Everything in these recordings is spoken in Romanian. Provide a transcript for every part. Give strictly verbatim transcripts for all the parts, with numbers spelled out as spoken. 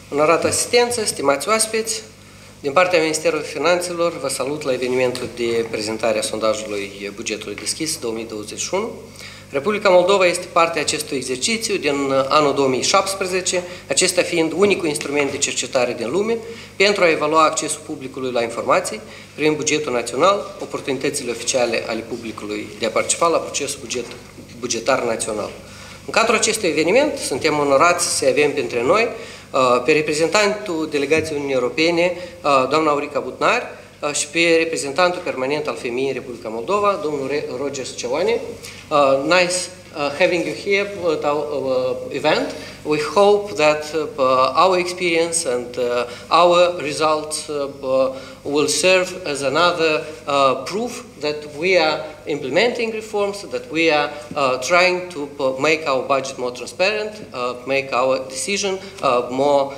Onorată asistență, stimați oaspeți, din partea Ministerului Finanțelor vă salut la evenimentul de prezentare a sondajului bugetului deschis două mii douăzeci și unu. Republica Moldova este parte a acestui exercițiu din anul două mii șaptesprezece, acesta fiind unicul instrument de cercetare din lume pentru a evalua accesul publicului la informații prin bugetul național, oportunitățile oficiale ale publicului de a participa la procesul buget, bugetar național. În cadrul acestui eveniment, suntem onorați să avem printre noi pe reprezentantul Delegației Uniunii Europene, doamna Aurica Butnar, și pe reprezentantul permanent al femeii în Republica Moldova, domnul Roger Ceoane. Nice having you here at our event. We hope that our experience and our results will serve as another proof that we are implementing reforms, that we are trying to make our budget more transparent, make our decision more,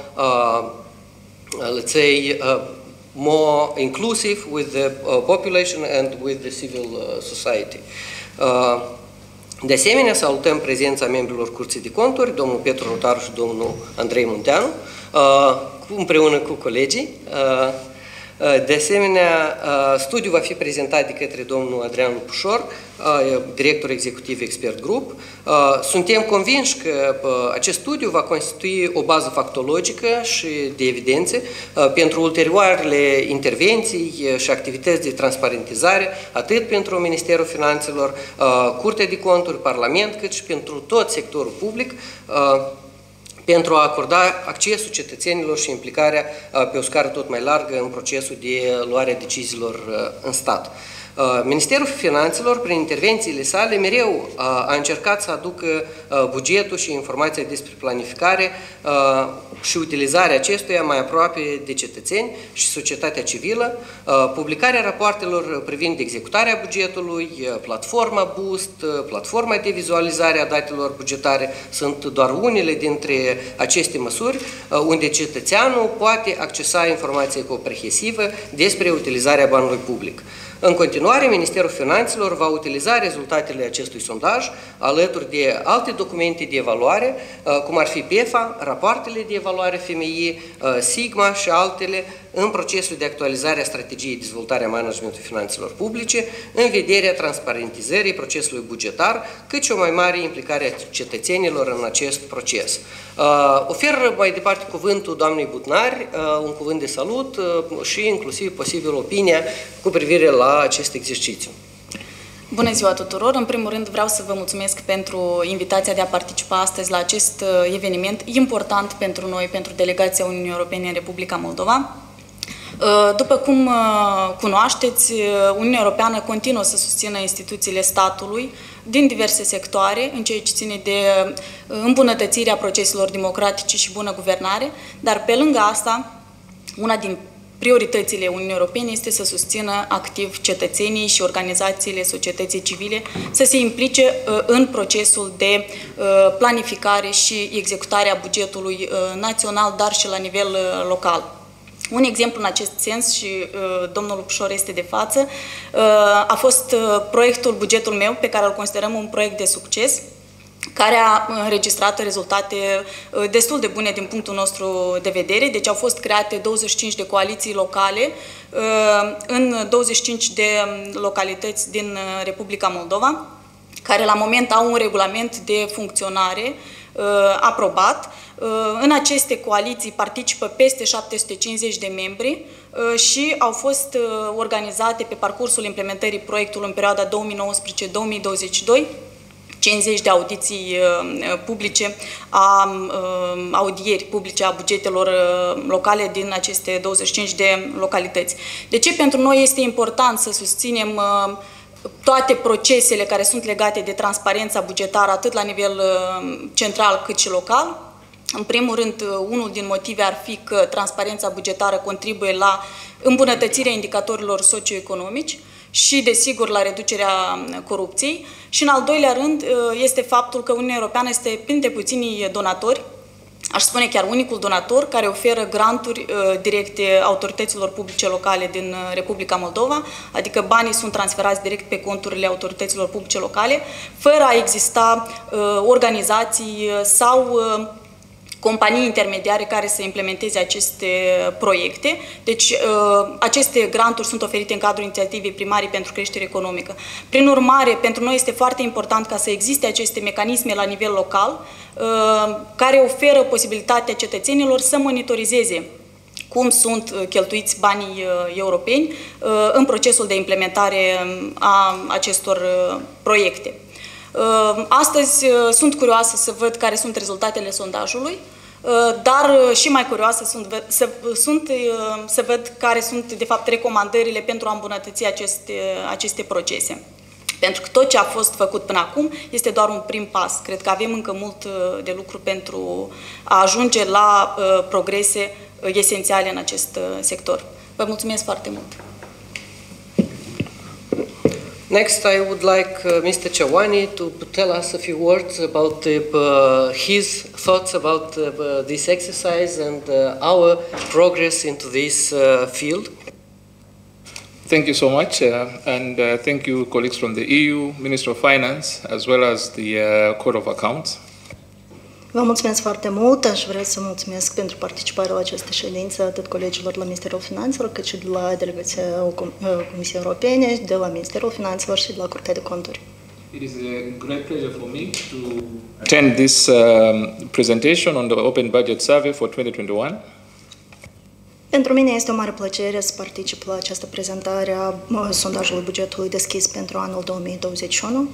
let's say, more inclusive with the uh, population and with the civil uh, society. Uh, de asemenea, salutăm prezența membrilor Curții de Conturi, domnul Petru Rotaru și domnul Andrei Munteanu, uh, împreună cu colegii. Uh, De asemenea, studiul va fi prezentat de către domnul Adrian Lupușor, director executiv Expert Group. Suntem convinși că acest studiu va constitui o bază factologică și de evidențe pentru ulterioarele intervenții și activități de transparentizare, atât pentru Ministerul Finanțelor, Curtea de Conturi, Parlament, cât și pentru tot sectorul public, pentru a acorda accesul cetățenilor și implicarea pe o scară tot mai largă în procesul de luare a deciziilor în stat. Ministerul Finanțelor, prin intervențiile sale, mereu a încercat să aducă bugetul și informația despre planificare și utilizarea acestuia mai aproape de cetățeni și societatea civilă. Publicarea rapoartelor privind executarea bugetului, platforma Boost, platforma de vizualizare a datelor bugetare sunt doar unele dintre aceste măsuri unde cetățeanul poate accesa informație comprehensivă despre utilizarea banului public. În continuare, Ministerul Finanțelor va utiliza rezultatele acestui sondaj alături de alte documente de evaluare, cum ar fi P E F A, rapoartele de evaluare F M I, Sigma și altele, în procesul de actualizare a strategiei de dezvoltare a managementului finanțelor publice, în vederea transparentizării procesului bugetar, cât și o mai mare implicare a cetățenilor în acest proces. Uh, ofer mai departe cuvântul doamnei Butnar, uh, un cuvânt de salut uh, și inclusiv posibil opinia cu privire la acest exercițiu. Bună ziua tuturor! În primul rând vreau să vă mulțumesc pentru invitația de a participa astăzi la acest eveniment important pentru noi, pentru Delegația Uniunii Europene în Republica Moldova. După cum cunoașteți, Uniunea Europeană continuă să susțină instituțiile statului din diverse sectoare, în ceea ce ține de îmbunătățirea proceselor democratice și bună guvernare, dar pe lângă asta, una din prioritățile Uniunii Europene este să susțină activ cetățenii și organizațiile societății civile să se implice în procesul de planificare și executare a bugetului național, dar și la nivel local. Un exemplu în acest sens, și uh, domnul Lupușor este de față, uh, a fost uh, proiectul Bugetul meu, pe care îl considerăm un proiect de succes, care a înregistrat rezultate uh, destul de bune din punctul nostru de vedere. Deci au fost create douăzeci și cinci de coaliții locale uh, în douăzeci și cinci de localități din Republica Moldova, care la moment au un regulament de funcționare uh, aprobat. În aceste coaliții participă peste șapte sute cincizeci de membri și au fost organizate pe parcursul implementării proiectului în perioada două mii nouăsprezece două mii douăzeci și doi cincizeci de audiții publice, a, audieri publice a bugetelor locale din aceste douăzeci și cinci de localități. De ce pentru noi este important să susținem toate procesele care sunt legate de transparența bugetară, atât la nivel central cât și local? În primul rând, unul din motive ar fi că transparența bugetară contribuie la îmbunătățirea indicatorilor socioeconomici și, desigur, la reducerea corupției. Și, în al doilea rând, este faptul că Uniunea Europeană este printre puținii donatori, aș spune chiar unicul donator, care oferă granturi directe autorităților publice locale din Republica Moldova, adică banii sunt transferați direct pe conturile autorităților publice locale, fără a exista organizații sau companii intermediare care să implementeze aceste proiecte. Deci, aceste granturi sunt oferite în cadrul inițiativei primarii pentru creștere economică. Prin urmare, pentru noi este foarte important ca să existe aceste mecanisme la nivel local care oferă posibilitatea cetățenilor să monitorizeze cum sunt cheltuiți banii europeni în procesul de implementare a acestor proiecte. Astăzi sunt curioasă să văd care sunt rezultatele sondajului, dar și mai curioasă sunt să, sunt, să văd care sunt, de fapt, recomandările pentru a îmbunătăți aceste, aceste procese. Pentru că tot ce a fost făcut până acum este doar un prim pas. Cred că avem încă mult de lucru pentru a ajunge la progrese esențiale în acest sector. Vă mulțumesc foarte mult! Next, I would like uh, Mister Chawani to tell us a few words about uh, his thoughts about uh, this exercise and uh, our progress into this uh, field. Thank you so much, uh, and uh, thank you, colleagues from the E U, Minister of Finance, as well as the uh, Court of Accounts. Vă mulțumesc foarte mult. Aș vrea să mulțumesc pentru participarea la această ședință atât colegilor la Ministerul Finanțelor, cât și de la Delegația Comisiei Europene, de la Ministerul Finanțelor și de la Curtea de Conturi. It is a great pleasure for me to attend this um, presentation on the Open Budget Survey for twenty twenty-one. Pentru mine este o mare plăcere să particip la această prezentare a sondajului bugetului deschis pentru anul două mii douăzeci și unu.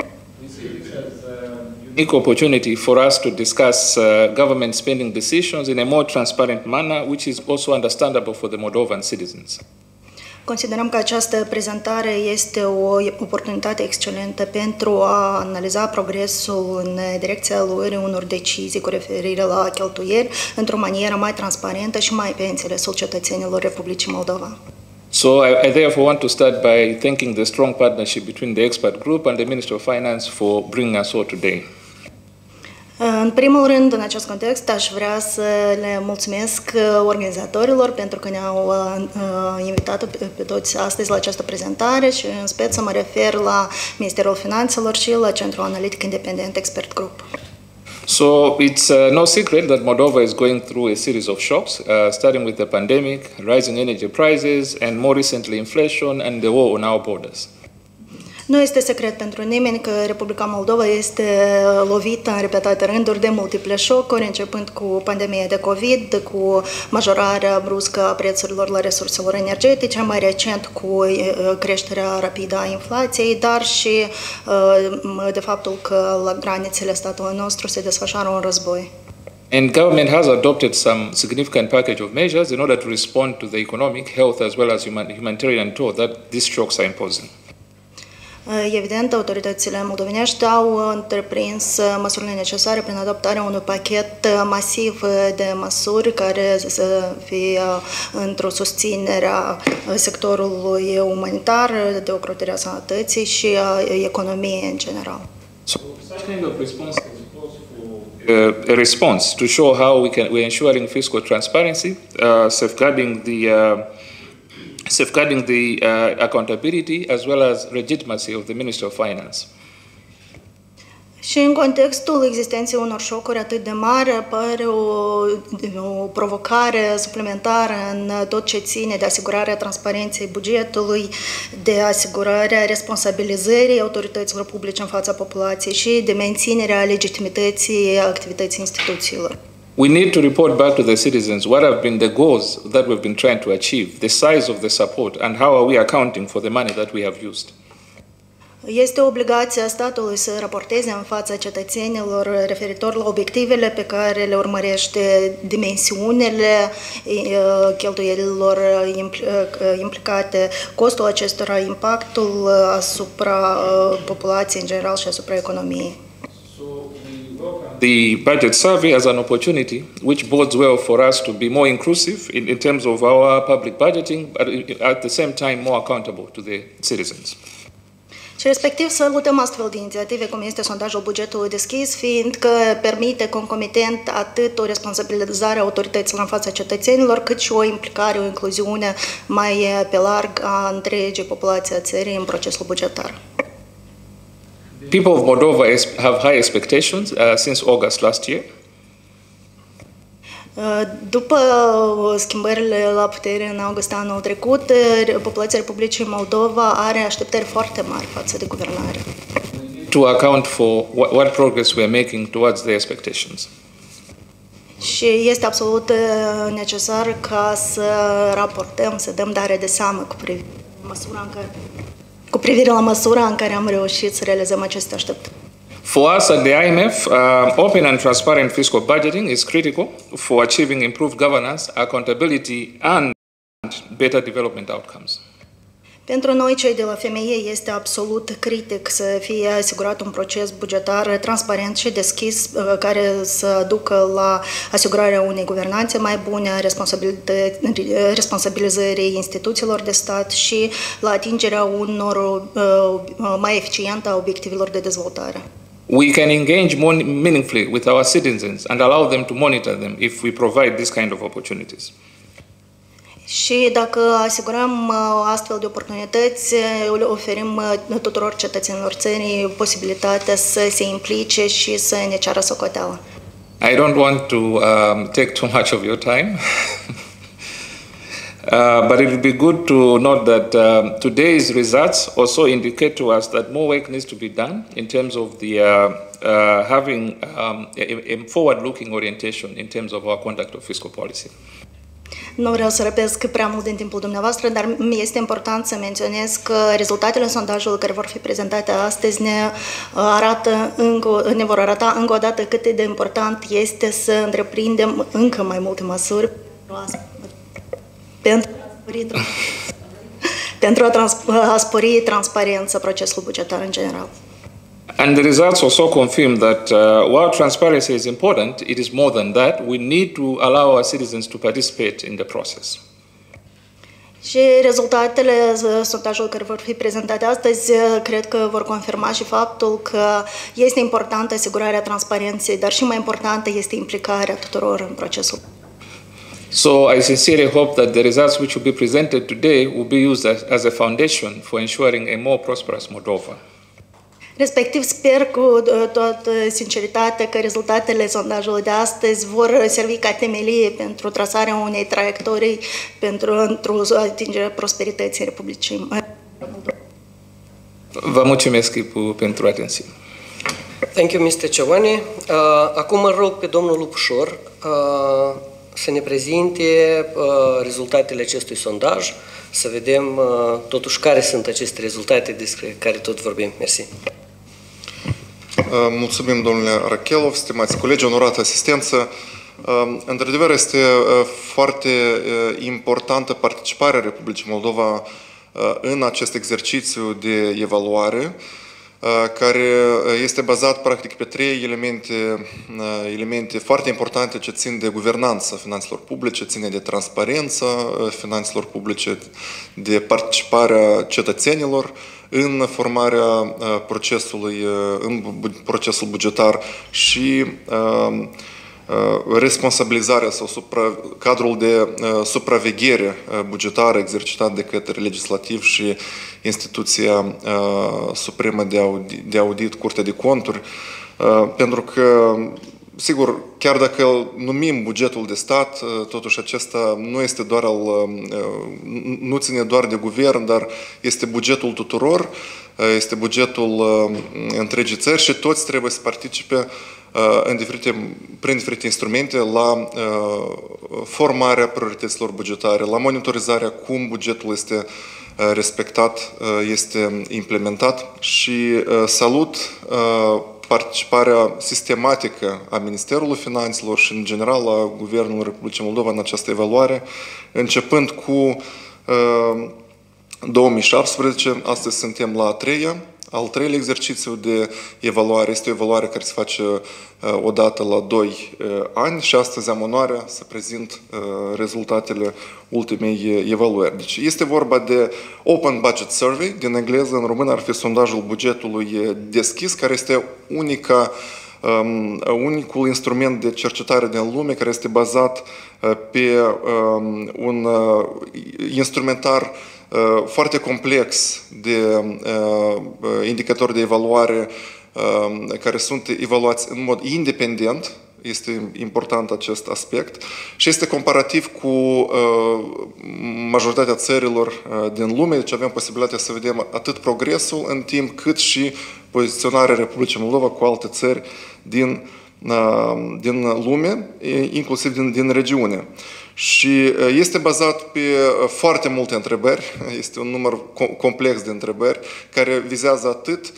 Unique opportunity for us to discuss uh, government spending decisions in a more transparent manner, which is also understandable for the Moldovan citizens. Considerăm că această prezentare este o oportunitate excelentă pentru a analiza progresul în direcția luării unor decizii cu referire la cheltuieli într-o manieră mai transparentă și mai pe înțelesul cetățenilor Republicii Moldova. So I, I therefore want to start by thanking the strong partnership between the expert group and the Ministry of Finance for bringing us all today. În primul rând, în acest context, aș vrea să le mulțumesc organizatorilor pentru că ne-au invitat pe toți astăzi la această prezentare și în speță mă refer la Ministerul Finanțelor și la Centrul Analitic Independent Expert Group. So it's uh, no secret that Moldova is going through a series of shocks, uh, starting with the pandemic, rising energy prices, and more recently inflation and the war on our borders. Nu este secret pentru nimeni că Republica Moldova este lovită în repetate rânduri de multiple șocuri, începând cu pandemia de COVID, cu majorarea bruscă a prețurilor la resurselor energetice, mai recent cu creșterea rapidă a inflației, dar și de faptul că la granițele statului nostru se desfășoară un război. And government has adopted some significant package of measures in order to respond to the economic, health, as well as humanitarian toll that these shocks are imposing. Evident, autoritățile moldovenești au întreprins măsurile necesare prin adoptarea unui pachet masiv de măsuri care să fie într-o susținere a sectorului umanitar, de ocrotirea sănătății și a economiei în general. So, such kind of response is supposed for a response to show how we can we're ensuring fiscal transparency, uh, safeguarding the uh, safeguarding the uh, accountability as well as legitimacy of the Ministry of Finance. Și în contextul existenței unor șocuri atât de mari, apare o, o provocare suplimentară în tot ce ține de asigurarea transparenței bugetului, de asigurarea responsabilizării autorităților publice în fața populației și de menținerea legitimității activității instituțiilor. We need to report back to the citizens what have been the goals that we've been trying to achieve, the size of the support, and how are we accounting for the money that we have used. Este obligația statului să raporteze în fața cetățenilor referitor la obiectivele pe care le urmărește, dimensiunile cheltuielilor implicate, costul acestora, impactul asupra populației în general și asupra economiei. The budget survey as an opportunity which bodes well for us to be more inclusive in, in terms of our public budgeting, but at the same time more accountable to the citizens. Și respectiv salutăm astfel de inițiative cum este sondajul bugetului deschis, fiindcă permite concomitent atât o responsabilizare a autorităților în fața cetățenilor, cât și o implicare, o incluziune mai pe larg a întregii populații a țării în procesul bugetar. People of Moldova have high expectations uh, since August last year. După schimbările la putere în august anul trecut, populația Republicii Moldova are așteptări foarte mari față de guvernare. To account for what, what progress we are making towards their expectations. Și este absolut necesar ca să raportăm, să dăm dare de seamă cu privire la măsura în care, cu privire la măsura în care am reușit să realizăm aceste așteptări. For us at the I M F, uh, open and transparent fiscal budgeting is critical for achieving improved governance, accountability, and better development outcomes. Pentru noi, cei de la F M I, este absolut critic să fie asigurat un proces bugetar transparent și deschis care să ducă la asigurarea unei guvernanțe mai bune, a responsabilizării instituțiilor de stat și la atingerea unor mai eficiente a obiectivelor de dezvoltare. We can engage more meaningfully with our citizens and allow them to monitor them if we provide this kind of opportunities. Și dacă asigurăm astfel de oportunități, le oferim tuturor cetățenilor țării posibilitatea să se implice și să ne ceară socoteală. I don't want to um, take too much of your time. Uh, but it would be good to note that uh, today's results also indicate to us that more work needs to be done in terms of the uh, uh, having um, a, a forward-looking orientation in terms of our conduct of fiscal policy. Nu vreau să răpesc prea mult din timpul dumneavoastră, dar mi este important să menționez că rezultatele sondajului care vor fi prezentate astăzi ne, arată încă, ne vor arăta încă o dată cât de important este să întreprindem încă mai multe măsuri pentru a spori, pentru a, trans, a spori transparența procesului bugetar în general. And the results also confirm that uh, while transparency is important, it is more than that. We need to allow our citizens to participate in the process. Și rezultatele sondajului care vor fi prezentate astăzi cred că vor confirma și faptul că este importantă asigurarea transparenței, dar și mai importantă este implicarea tuturor în procesul. So I sincerely hope that the results which will be presented today will be used as, as a foundation for ensuring a more prosperous Moldova. Respectiv, sper cu toată sinceritatea că rezultatele sondajului de astăzi vor servi ca temelie pentru trasarea unei traiectorii pentru atingerea prosperității Republicii. Vă mulțumesc pentru atenție. Thank you, mister Ciovani. Uh, acum îl rog pe domnul Lupușor uh, să ne prezinte uh, rezultatele acestui sondaj, să vedem uh, totuși care sunt aceste rezultate despre care tot vorbim. Mersi. Mulțumim, domnule Rachelov, stimați colegi, onorată asistență. Într-adevăr, este foarte importantă participarea Republicii Moldova în acest exercițiu de evaluare, care este bazat practic pe trei elemente, elemente foarte importante ce țin de guvernanța finanțelor publice, ține de transparența finanțelor publice, de participarea cetățenilor în formarea procesului, în procesul bugetar și responsabilizarea sau supra, cadrul de supraveghere bugetară exercitat de către legislativ și instituția supremă de audit, de audit, Curtea de Conturi, pentru că, sigur, chiar dacă îl numim bugetul de stat, totuși acesta nu este doar al, nu ține doar de guvern, dar este bugetul tuturor, este bugetul întregii țări și toți trebuie să participe în diferite, prin diferite instrumente la formarea priorităților bugetare, la monitorizarea cum bugetul este respectat, este implementat și salut participarea sistematică a Ministerului Finanțelor și, în general, a Guvernului Republicii Moldova în această evaluare, începând cu două mii șaptesprezece, astăzi suntem la a treia, al treilea exercițiu de evaluare. Este o evaluare care se face odată la doi ani și astăzi am onoarea să prezint rezultatele ultimei evaluări. Deci este vorba de Open Budget Survey, din engleză, în română ar fi sondajul bugetului deschis, care este unica, um, unicul instrument de cercetare din lume care este bazat pe um, un uh, instrumentar uh, foarte complex de uh, indicatori de evaluare uh, care sunt evaluați în mod independent, este important acest aspect și este comparativ cu uh, majoritatea țărilor uh, din lume, deci avem posibilitatea să vedem atât progresul în timp cât și poziționarea Republicii Moldova cu alte țări din, uh, din lume, inclusiv din, din regiune. Și este bazat pe foarte multe întrebări, este un număr complex de întrebări care vizează atât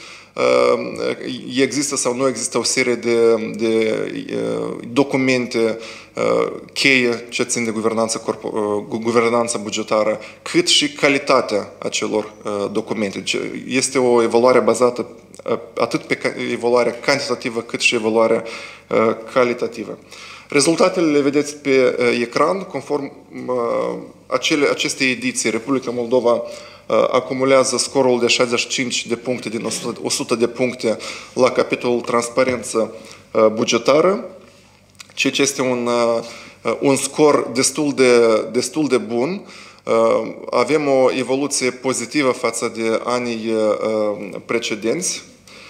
există sau nu există o serie de, de documente cheie ce țin de guvernanță, guvernanță bugetară, cât și calitatea acelor documente. Este o evaluare bazată atât pe evaluarea cantitativă cât și evaluarea calitativă. Rezultatele le vedeți pe ecran, conform acele, acestei ediții. Republica Moldova acumulează scorul de șaizeci și cinci de puncte din o sută de puncte la capitolul transparență bugetară, ceea ce este un, un scor destul de, destul de bun. Avem o evoluție pozitivă față de anii precedenți,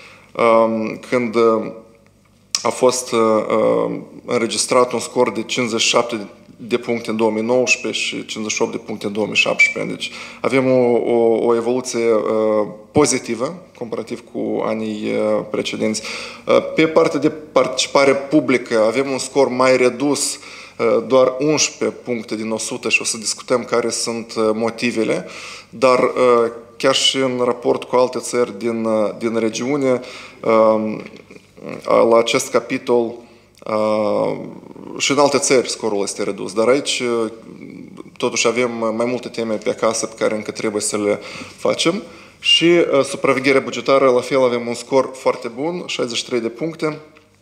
când a fost înregistrat un scor de cincizeci și șapte de puncte în două mii nouăsprezece și cincizeci și opt de puncte în două mii șaptesprezece. Deci avem o, o, o evoluție uh, pozitivă comparativ cu anii uh, precedenți. Uh, pe partea de participare publică avem un scor mai redus, uh, doar unsprezece puncte din o sută și o să discutăm care sunt uh, motivele, dar uh, chiar și în raport cu alte țări din, uh, din regiune, uh, la acest capitol Uh, și în alte țări scorul este redus, dar aici totuși avem mai multe teme pe acasă pe care încă trebuie să le facem și uh, supravegherea bugetară, la fel avem un scor foarte bun, șaizeci și trei de puncte,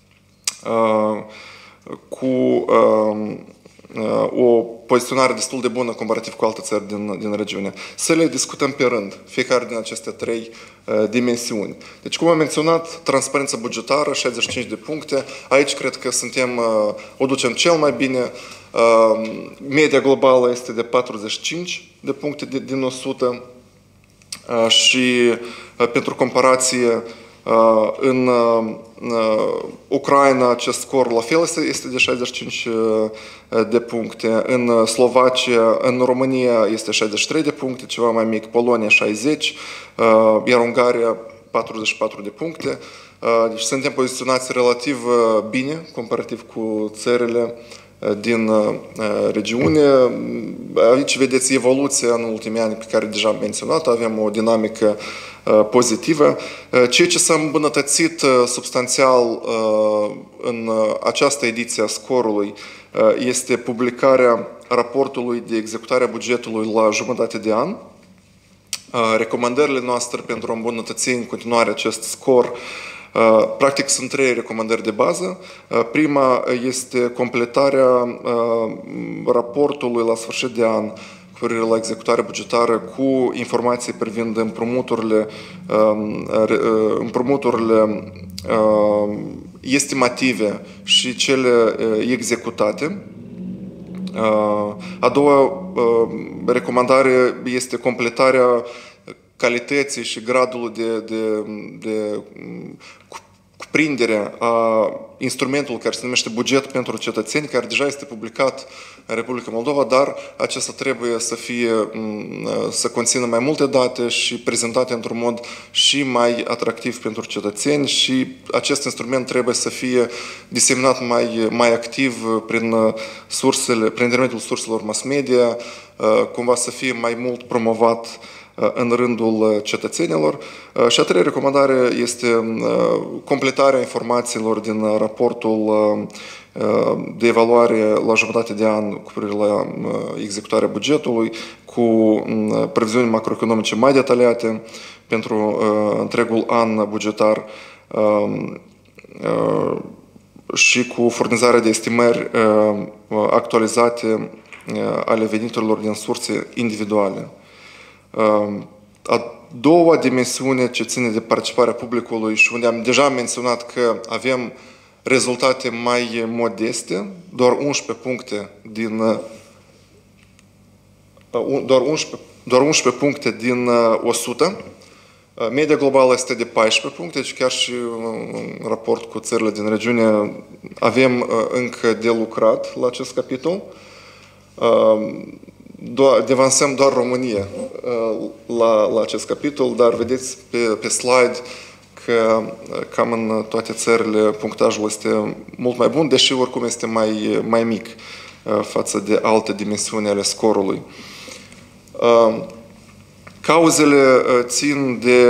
uh, cu uh, o poziționare destul de bună comparativ cu alte țări din, din regiune. Să le discutăm pe rând, fiecare din aceste trei uh, dimensiuni. Deci, cum am menționat, transparența bugetară, șaizeci și cinci de puncte. Aici cred că suntem, uh, o ducem cel mai bine. Uh, media globală este de patruzeci și cinci de puncte de, din o sută uh, și uh, pentru comparație, Uh, în uh, Ucraina acest scor la fel este, este de șaizeci și cinci de puncte, în Slovacia, în România este șaizeci și trei de puncte, ceva mai mic, Polonia șaizeci, uh, iar Ungaria patruzeci și patru de puncte. Uh, deci suntem poziționați relativ bine comparativ cu țările din uh, regiune. Aici vedeți evoluția în ultimii ani pe care deja am menționat, avem o dinamică uh, pozitivă. Uh, ceea ce s-a îmbunătățit uh, substanțial uh, în uh, această ediție a scorului uh, este publicarea raportului de executare a bugetului la jumătate de an. Uh, recomandările noastre pentru a îmbunătăți în continuare acest scor, practic sunt trei recomandări de bază. Prima este completarea raportului la sfârșit de an cu privire la executarea bugetară cu informații privind împrumuturile, împrumuturile estimative și cele executate. A doua recomandare este completarea calității și gradul de, de, de cuprindere a instrumentului care se numește buget pentru cetățeni, care deja este publicat în Republica Moldova, dar acesta trebuie să fie, să conțină mai multe date și prezentate într-un mod și mai atractiv pentru cetățeni și acest instrument trebuie să fie diseminat mai, mai activ prin sursele, prin intermediul surselor mass media, cumva să fie mai mult promovat în rândul cetățenilor. Și a treia recomandare este completarea informațiilor din raportul de evaluare la jumătate de an cu privire la executarea bugetului, cu previziuni macroeconomice mai detaliate pentru întregul an bugetar și cu furnizarea de estimări actualizate ale veniturilor din surse individuale. A doua dimensiune ce ține de participarea publicului și unde am deja menționat că avem rezultate mai modeste, doar unsprezece puncte din doar unsprezece, doar unsprezece puncte din o sută. Media globală este de paisprezece puncte, deci chiar și în raport cu țările din regiune avem încă de lucrat la acest capitol. Devansăm doar România la, la acest capitol, dar vedeți pe, pe slide că cam în toate țările punctajul este mult mai bun, deși oricum este mai, mai mic față de alte dimensiuni ale scorului. Cauzele țin de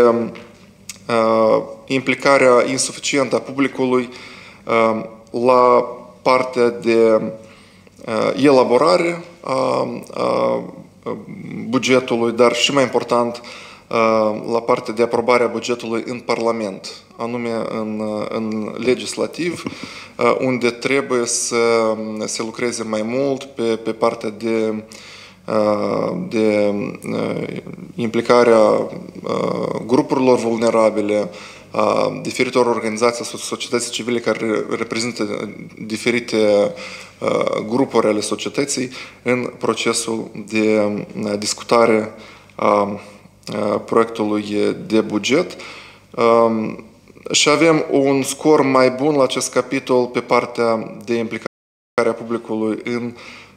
implicarea insuficientă a publicului la partea de elaborare a bugetului, dar și mai important la partea de aprobare a bugetului în Parlament, anume în, în legislativ, unde trebuie să se lucreze mai mult pe, pe partea de, de implicarea grupurilor vulnerabile, a diferitor organizații societății civile care reprezintă diferite grupuri ale societății în procesul de discutare a proiectului de buget. Și avem un scor mai bun la acest capitol pe partea de implicare a publicului în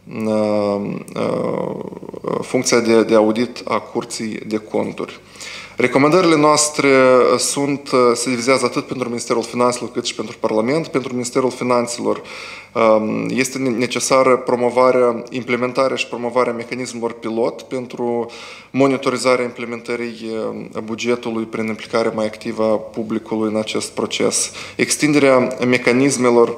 funcția de, de audit a Curții de Conturi. Recomandările noastre sunt, se divizează atât pentru Ministerul Finanțelor cât și pentru Parlament. Pentru Ministerul Finanțelor este necesară promovarea, implementarea și promovarea mecanismelor pilot pentru monitorizarea implementării bugetului prin implicarea mai activă a publicului în acest proces. Extinderea mecanismelor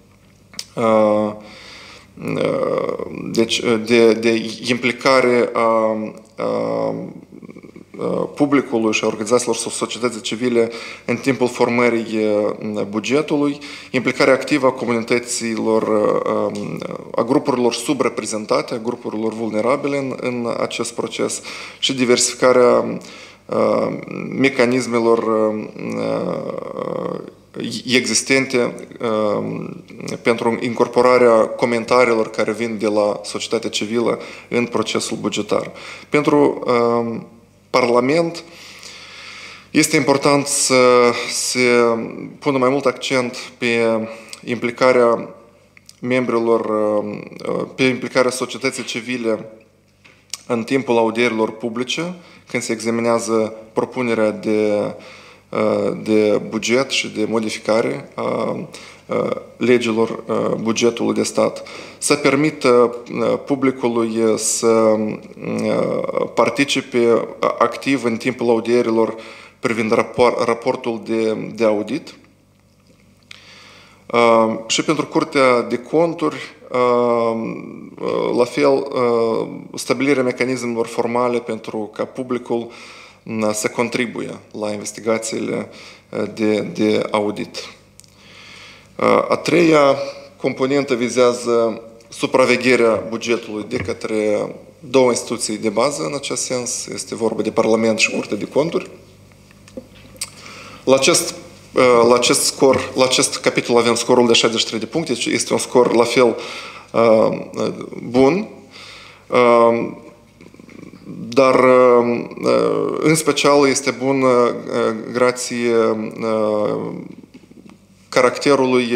deci, de, de implicare a, a publicului și a organizațiilor societății civile în timpul formării bugetului, implicarea activă a comunităților, a grupurilor subreprezentate, a grupurilor vulnerabile în, în acest proces și diversificarea mecanismelor existente pentru incorporarea comentariilor care vin de la societatea civilă în procesul bugetar. Pentru Parlament este important să se pună mai mult accent pe implicarea membrilor, pe implicarea societății civile în timpul audierilor publice, când se examinează propunerea de, de buget și de modificare a legilor bugetului de stat, să permită publicului să participe activ în timpul audierilor privind raportul de, de audit. Și pentru Curtea de Conturi, la fel, stabilirea mecanismelor formale pentru ca publicul să contribuie la investigațiile de, de audit. A treia componentă vizează supravegherea bugetului de către două instituții de bază în acest sens. Este vorba de Parlament și Curtea de Conturi. La acest, la acest scor, la acest capitol avem scorul de șaizeci și trei de puncte, deci este un scor la fel bun, dar în special este bun grație caracterului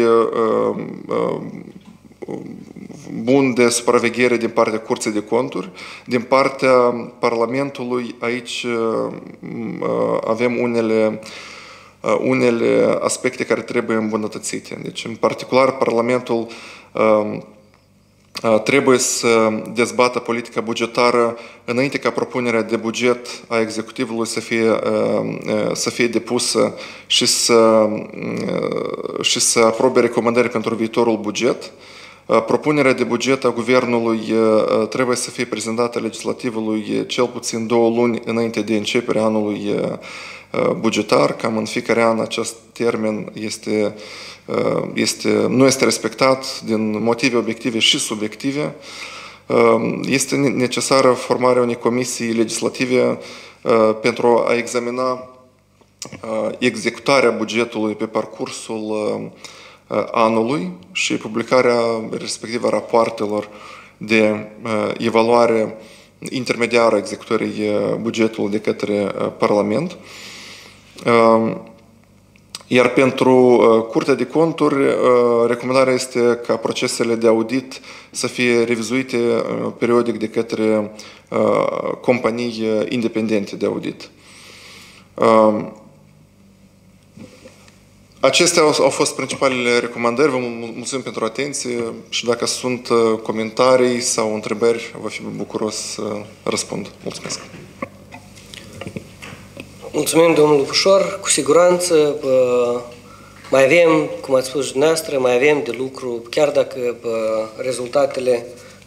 bun de supraveghere din partea Curții de Conturi. Din partea Parlamentului, aici avem unele, unele aspecte care trebuie îmbunătățite. Deci, în particular, Parlamentul trebuie să dezbată politica bugetară înainte ca propunerea de buget a executivului să fie, să fie depusă și să, și să aprobe recomandări pentru viitorul buget. Propunerea de buget a Guvernului trebuie să fie prezentată legislativului cel puțin două luni înainte de începerea anului bugetar. Cam în fiecare an acest termen este, este, nu este respectat din motive obiective și subiective. Este necesară formarea unei comisii legislative pentru a examina executarea bugetului pe parcursul anului și publicarea respectivă a rapoartelor de evaluare intermediară a executării bugetului de către Parlament. Iar pentru Curtea de Conturi, recomandarea este ca procesele de audit să fie revizuite periodic de către companii independente de audit. Acestea au fost principalele recomandări. Vă mulțumim pentru atenție și dacă sunt comentarii sau întrebări, vă fi bucuros să răspund. Mulțumesc! Mulțumim, domnul Bușor. Cu siguranță mai avem, cum ați spus dumneavoastră, mai avem de lucru, chiar dacă rezultatele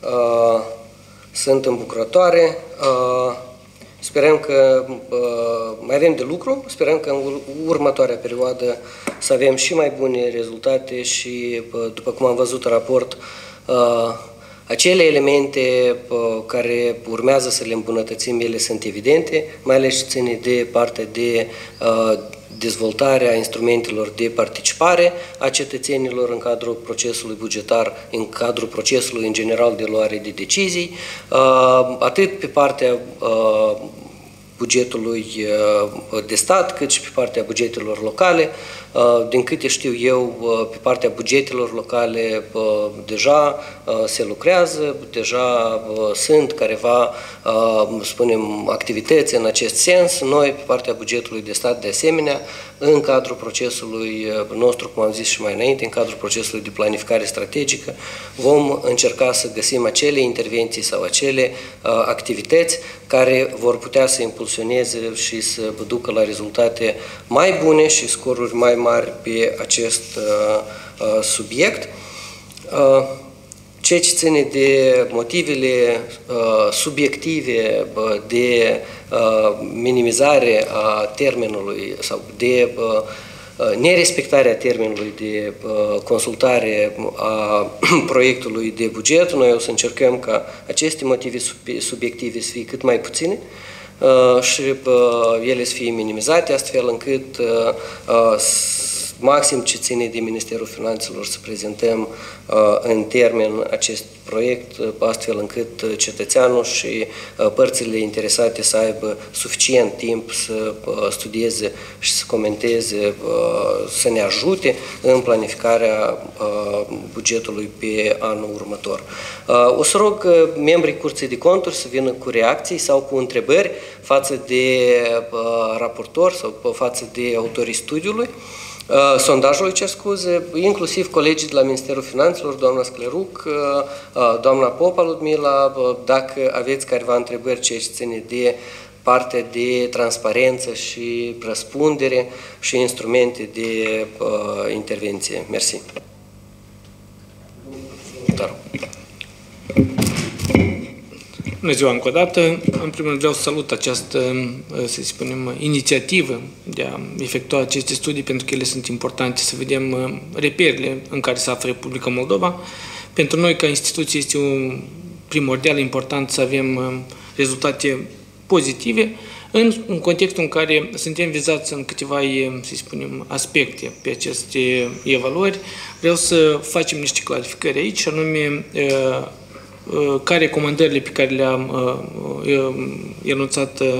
sunt îmbucurătoare. Sperăm că mai avem de lucru, sperăm că în următoarea perioadă să avem și mai bune rezultate și, după cum am văzut în raport, acele elemente care urmează să le îmbunătățim, ele sunt evidente, mai ales ține de partea de dezvoltarea instrumentelor de participare a cetățenilor în cadrul procesului bugetar, în cadrul procesului în general de luare de decizii, atât pe partea bugetului de stat, cât și pe partea bugetelor locale. Din câte știu eu, pe partea bugetelor locale deja se lucrează, deja sunt careva, spunem, activități în acest sens. Noi, pe partea bugetului de stat, de asemenea, în cadrul procesului nostru, cum am zis și mai înainte, în cadrul procesului de planificare strategică, vom încerca să găsim acele intervenții sau acele activități care vor putea să impulsioneze și să ducă la rezultate mai bune și scoruri mai mari pe acest uh, subiect. Uh, ceea ce ține de motivele uh, subiective uh, de uh, minimizare a termenului sau de uh, nerespectarea termenului de uh, consultare a proiectului de buget, noi o să încercăm ca aceste motive subiective să fie cât mai puține și ele să fie minimizate, astfel încât maxim ce ține de Ministerul Finanțelor să prezentăm în termen acest proiect, astfel încât cetățeanul și părțile interesate să aibă suficient timp să studieze și să comenteze, să ne ajute în planificarea bugetului pe anul următor. O să rog membrii Curții de Conturi să vină cu reacții sau cu întrebări față de raportor sau față de autorii studiului, sondajului, cer scuze, inclusiv colegii de la Ministerul Finanțelor, doamna Scleruc, doamna Popa Ludmila, dacă aveți careva întrebări ce ține de partea de transparență și răspundere și instrumente de uh, intervenție. Mersi. Dar. Bună ziua încă o dată. În primul rând vreau să salut această, să spunem, inițiativă de a efectua aceste studii, pentru că ele sunt importante să vedem reperele în care se află Republica Moldova. Pentru noi, ca instituție, este un primordial important să avem rezultate pozitive în, în contextul în care suntem vizați în câteva, să spunem, aspecte pe aceste evaluări. Vreau să facem niște clarificări aici, anume ca recomandările pe care le-am enunțat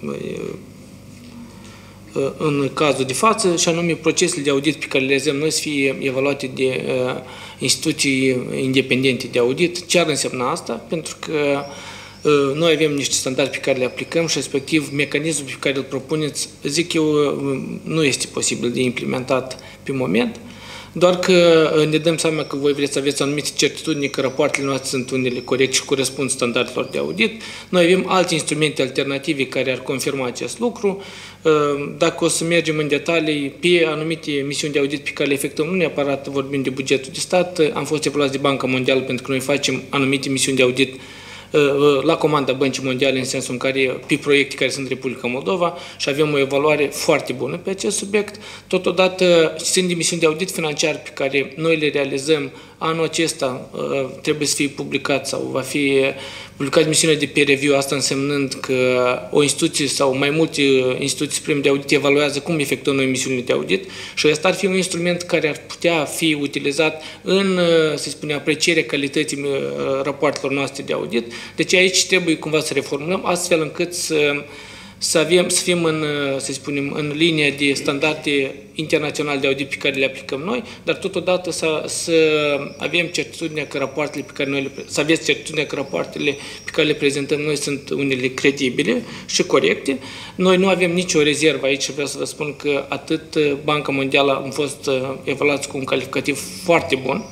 în cazul de față, și anume procesele de audit pe care le avem noi să fie evaluate de instituții independente de audit. Ce ar însemna asta? Pentru că noi avem niște standarde pe care le aplicăm și respectiv mecanismul pe care îl propuneți, zic eu, nu este posibil de implementat pe moment. Doar că ne dăm seama că voi vreți să aveți anumite certitudini că rapoartele noastre sunt unele corecte și corespund standardelor de audit. Noi avem alte instrumente alternative care ar confirma acest lucru. Dacă o să mergem în detalii, pe anumite misiuni de audit pe care le efectuăm, nu neapărat vorbim de bugetul de stat, am fost evaluați de Banca Mondială pentru că noi facem anumite misiuni de audit la comanda Băncii Mondiale, în sensul în care, pe proiecte care sunt Republica Moldova, și avem o evaluare foarte bună pe acest subiect. Totodată, sunt de misiuni de audit financiar pe care noi le realizăm anul acesta, trebuie să fie publicat sau va fi publicat misiunea de peer review, asta însemnând că o instituție sau mai multe instituții supreme de audit evaluează cum efectuăm noi misiunile de audit și ăsta ar fi un instrument care ar putea fi utilizat în, să spunem, aprecierea calității rapoartelor noastre de audit. Deci aici trebuie cumva să reformulăm astfel încât să să, avem, să fim în, să spunem, în linia de standarde internaționale de audit pe care le aplicăm noi, dar totodată să, să avem certitudinea că rapoartele pe care noi le, să aveți certitudinea că rapoartele pe care le prezentăm noi sunt unele credibile și corecte. Noi nu avem nicio rezervă aici și vreau să vă spun că atât Banca Mondială am fost evaluați cu un calificativ foarte bun.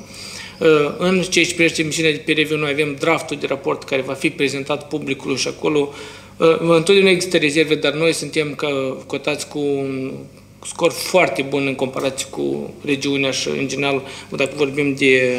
În ceea ce privește misiunea de peer review, noi avem draftul de raport care va fi prezentat publicului și acolo întotdeauna există rezerve, dar noi suntem ca, cotați cu un scor foarte bun în comparație cu regiunea și, în general, dacă vorbim de,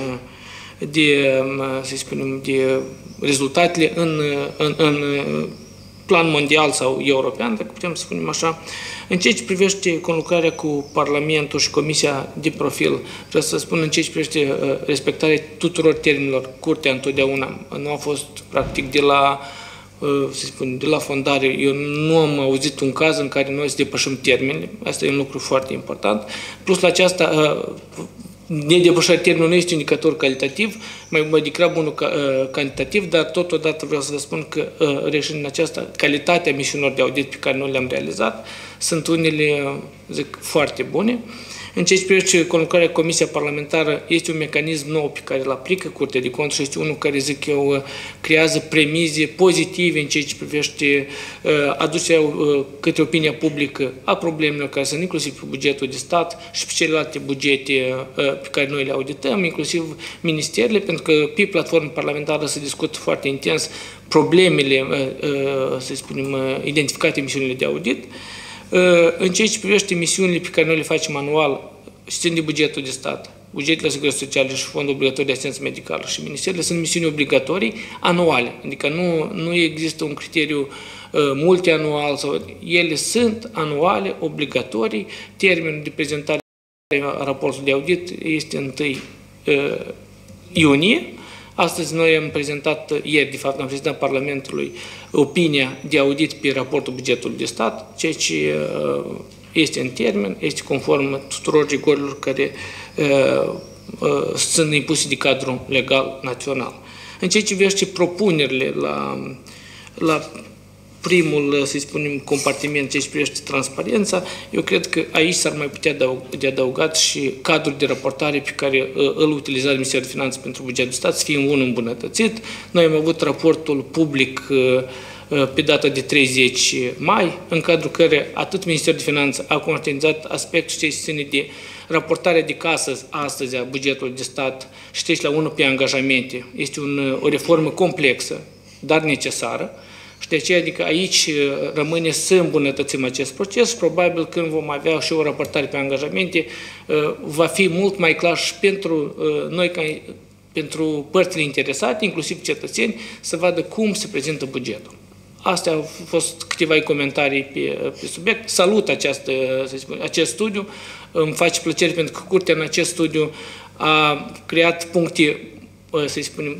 de să spunem, de rezultatele în, în, în plan mondial sau european, dacă putem să spunem așa. În ceea ce privește conlucrarea cu Parlamentul și Comisia de Profil, vreau să spun în ceea ce privește respectarea tuturor termenilor, Curtea întotdeauna nu a fost, practic, de la să spun, de la fondare, eu nu am auzit un caz în care noi să depășim termenele. Asta e un lucru foarte important. Plus la aceasta, nedepășirea termenului nu este un indicator calitativ, mai, mai degrabă unul cantitativ, dar totodată vreau să vă spun că, reșind în aceasta, calitatea misiunilor de audit pe care noi le-am realizat sunt unele, zic, foarte bune. În ceea ce privește conlucrarea Comisia Parlamentară, este un mecanism nou pe care îl aplică Curtea de Conturi și este unul care, zic eu, creează premize pozitive în ceea ce privește aducerea către opinia publică a problemelor care sunt inclusiv pe bugetul de stat și pe celelalte bugete pe care noi le audităm, inclusiv ministerele, pentru că pe platformă parlamentară se discută foarte intens problemele, să spunem, identificate în misiunile de audit. În ceea ce privește misiunile pe care noi le facem anual, și țin de bugetul de stat, bugetele asigurării sociale și fondul obligatoriu de asistență medicală și ministerele sunt misiuni obligatorii anuale, adică nu, nu există un criteriu uh, multianual, sau ele sunt anuale, obligatorii, termenul de prezentare a raportului de audit este întâi uh, iunie. Astăzi noi am prezentat, ieri de fapt am prezentat Parlamentului opinia de audit pe raportul bugetului de stat, ceea ce este în termen, este conform tuturor rigorilor care uh, uh, sunt impuse de cadrul legal național. În ceea ce privește propunerile la, la primul, să spunem, compartiment, ceea ce privește transparența, eu cred că aici s-ar mai putea de adăugat și cadrul de raportare pe care îl utiliza Ministerul de Finanțe pentru bugetul de stat să fie unul îmbunătățit. Noi am avut raportul public pe data de treizeci mai, în cadrul care atât Ministerul de Finanțe a conștientizat aspectul ce ține de raportarea de casă astăzi a bugetului de stat și trece la unul pe angajamente. Este un, o reformă complexă, dar necesară. Și de aceea, adică aici rămâne să îmbunătățim acest proces și probabil când vom avea și o raportare pe angajamente, va fi mult mai clar și pentru noi, ca, pentru părțile interesate, inclusiv cetățeni, să vadă cum se prezintă bugetul. Astea au fost câteva comentarii pe, pe subiect. Salut această, să spun, acest studiu. Îmi face plăcere pentru că Curtea în acest studiu a creat puncte, să spunem,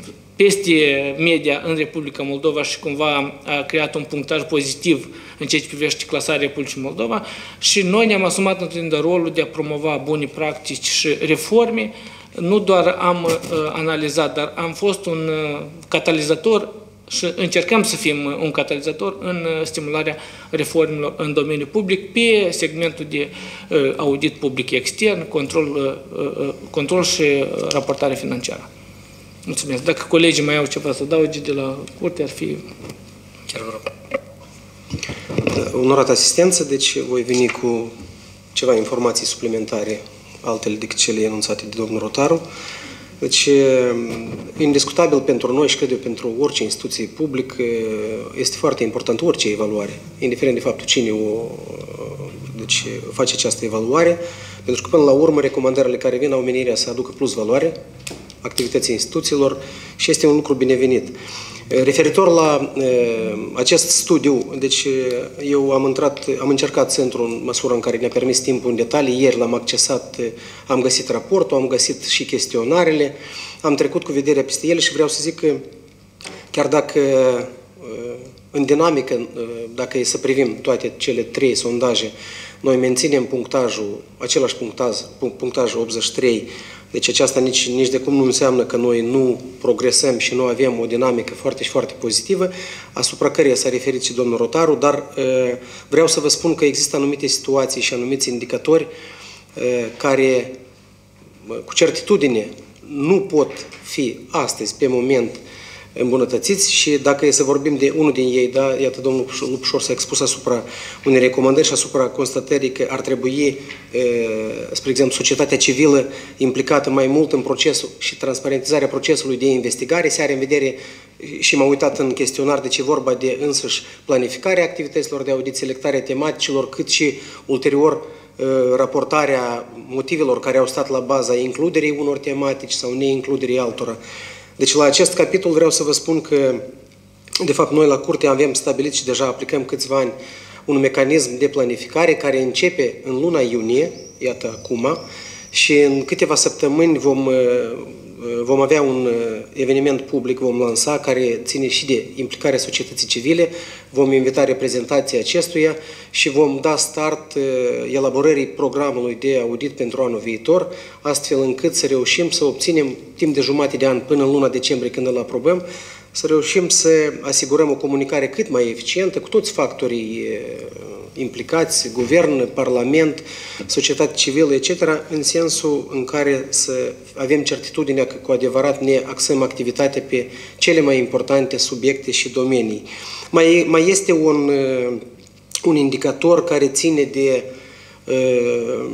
peste media în Republica Moldova și cumva a creat un punctaj pozitiv în ceea ce privește clasarea Republicii Moldova și noi ne-am asumat întotdeauna rolul de a promova bune practici și reforme. Nu doar am uh, analizat, dar am fost un uh, catalizator și încercăm să fim un catalizator în stimularea reformelor în domeniul public pe segmentul de uh, audit public extern, control, uh, uh, control și raportare financiară. Mulțumesc. Dacă colegii mai au ceva să adauge de la curte, ar fi... Chiar vă rog. Onorată asistență, deci voi veni cu ceva informații suplimentare, altele decât cele enunțate de domnul Rotaru. Deci, indiscutabil pentru noi și cred eu pentru orice instituție publică, este foarte important orice evaluare, indiferent de faptul cine o deci, face această evaluare, pentru că până la urmă recomandările care vin au menirea să aducă plus valoare activității instituțiilor și este un lucru binevenit. Referitor la uh, acest studiu, deci eu am, intrat, am încercat să intru în măsură în care ne-a permis timpul în detalii. Ieri l-am accesat, am găsit raportul, am găsit și chestionarele, am trecut cu vederea peste ele și vreau să zic că chiar dacă uh, în dinamică, uh, dacă e să privim toate cele trei sondaje, noi menținem punctajul, același punctaj, punctajul optzeci și trei Deci aceasta nici, nici de cum nu înseamnă că noi nu progresăm și nu avem o dinamică foarte și foarte pozitivă, asupra căreia s-a referit și domnul Rotaru, dar vreau să vă spun că există anumite situații și anumiți indicatori care cu certitudine nu pot fi astăzi, pe moment, îmbunătățiți și dacă e să vorbim de unul din ei, da, iată, domnul Lupșor s-a expus asupra unei recomandări și asupra constatării că ar trebui, spre exemplu, societatea civilă implicată mai mult în procesul și transparentizarea procesului de investigare, se are în vedere și m-am uitat în chestionar de ce vorba de însăși planificarea activităților de audit, selectarea tematicilor, cât și ulterior raportarea motivelor care au stat la baza includerii unor tematici sau neincluderii altora. Deci la acest capitol vreau să vă spun că, de fapt, noi la Curte avem stabilit și deja aplicăm câțiva ani un mecanism de planificare care începe în luna iunie, iată acum, și în câteva săptămâni vom, vom avea un eveniment public, vom lansa, care ține și de implicarea societății civile, vom invita reprezentații acestuia și vom da start elaborării programului de audit pentru anul viitor, astfel încât să reușim să obținem timp de jumătate de an până în luna decembrie când îl aprobăm, să reușim să asigurăm o comunicare cât mai eficientă cu toți factorii implicați, guvern, parlament, societate civilă, et cetera, în sensul în care să avem certitudinea că cu adevărat ne axăm activitatea pe cele mai importante subiecte și domenii. Mai, mai este un, un indicator care ține de uh,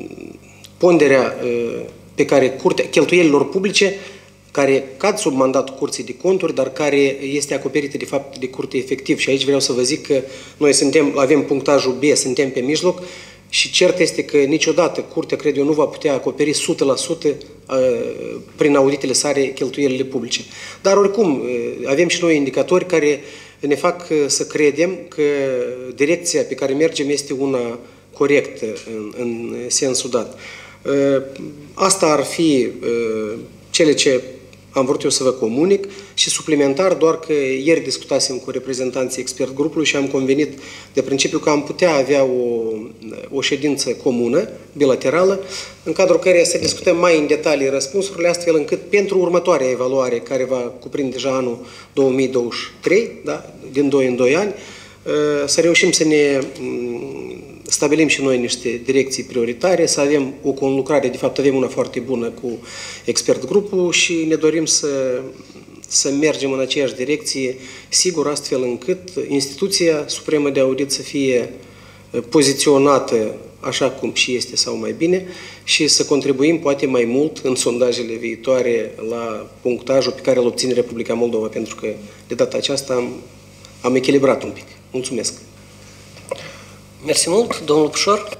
ponderea uh, pe care curtea, cheltuielilor publice, care cad sub mandatul Curții de Conturi, dar care este acoperită de fapt de Curte efectiv. Și aici vreau să vă zic că noi suntem, avem punctajul B, suntem pe mijloc și cert este că niciodată Curtea, cred eu, nu va putea acoperi o sută la sută prin auditele sale cheltuielile publice. Dar oricum, avem și noi indicatori care ne fac să credem că direcția pe care mergem este una corectă în, în sensul dat. Asta ar fi cele ce am vrut eu să vă comunic și suplimentar doar că ieri discutasem cu reprezentanții expert grupului și am convenit de principiu că am putea avea o, o ședință comună, bilaterală, în cadrul căreia să discutăm mai în detalii răspunsurile, astfel încât pentru următoarea evaluare, care va cuprinde deja anul două mii douăzeci și trei, da, din doi în doi ani, să reușim să ne stabilim și noi niște direcții prioritare, să avem o conlucrare, de fapt avem una foarte bună cu expert grupul și ne dorim să, să mergem în aceeași direcție, sigur, astfel încât instituția supremă de audit să fie poziționată așa cum și este sau mai bine și să contribuim poate mai mult în sondajele viitoare la punctajul pe care îl obține Republica Moldova, pentru că de data aceasta am, am echilibrat un pic. Mulțumesc! Mersi mult, domnul Pușor.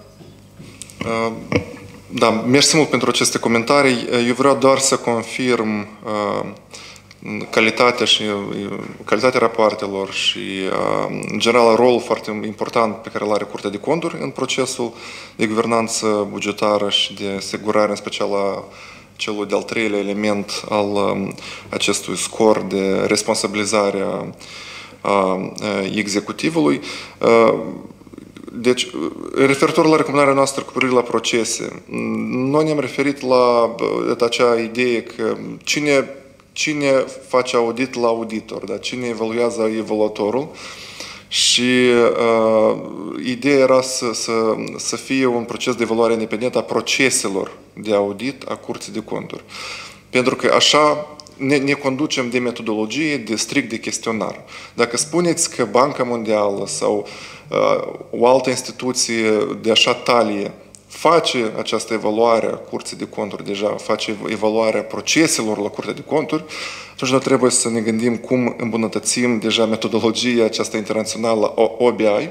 Da, mersi mult pentru aceste comentarii. Eu vreau doar să confirm calitatea și calitatea rapoartelor și, în general, rolul foarte important pe care îl are Curtea de Conturi în procesul de guvernanță bugetară și de asigurare, în special a celui de-al treilea element al acestui scor de responsabilizare a executivului. Deci, referitor la recomandarea noastră cu privire la procese, noi ne-am referit la acea idee că cine, cine face audit la auditor, da? Cine evaluează evaluatorul și uh, ideea era să, să, să fie un proces de evaluare independentă a proceselor de audit a Curții de Conturi. Pentru că așa ne, ne conducem de metodologie, de strict de chestionar. Dacă spuneți că Banca Mondială sau o altă instituție de așa talie face această evaluare a Curții de Conturi, deja face evaluarea proceselor la Curtea de Conturi, atunci noi trebuie să ne gândim cum îmbunătățim deja metodologia aceasta internațională O B I,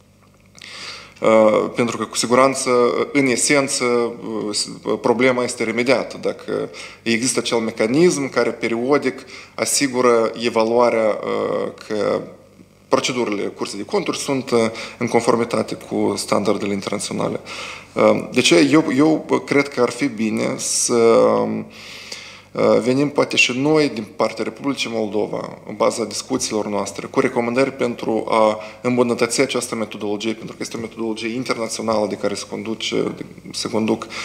pentru că cu siguranță, în esență, problema este remediată. Dacă există acel mecanism care periodic asigură evaluarea că procedurile Curții de Conturi sunt în conformitate cu standardele internaționale. De ce eu, eu cred că ar fi bine să venim poate și noi din partea Republicii Moldova, în baza discuțiilor noastre, cu recomandări pentru a îmbunătăți această metodologie, pentru că este o metodologie internațională de care se, conduce, se conduc